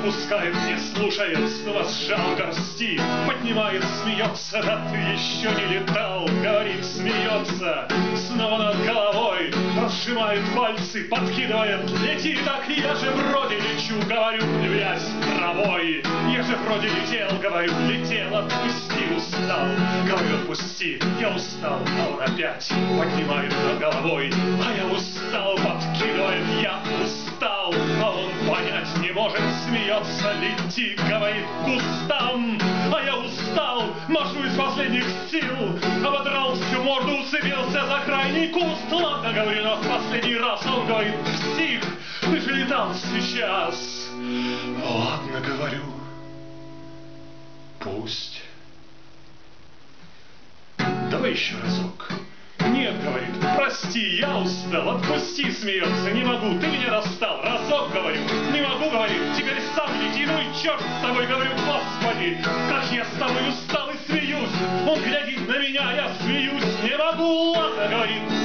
Отпускает, не слушает, снова сжал горсти, поднимает, смеется, да ты еще не летал, говорит, смеется, снова над головой, разжимает пальцы, подкидывает, лети, так я же вроде лечу, говорю, вязь травой, я же вроде летел, говорю, летел, отпусти, устал, говорю, отпусти, я устал, а он опять поднимает над головой, а я устал, подкидывает, я устал, а он понять не может, смеется, лети, говорит, к кустам, а я устал, машу из последних сил, ободрал всю морду, уцепился за крайний куст, ладно, говорю, но в последний раз он говорит, псих, ты же летал сейчас, ладно, говорю, пусть. Давай еще разок. Нет, говорит, прости, я устал, отпусти, смеется, не могу, ты меня достал, разок, говорю, не могу, говорит, теперь сам лети, ну и черт с тобой, говорю, господи, как я с тобой устал и смеюсь, он глядит на меня, я смеюсь, не могу, ладно, говорит,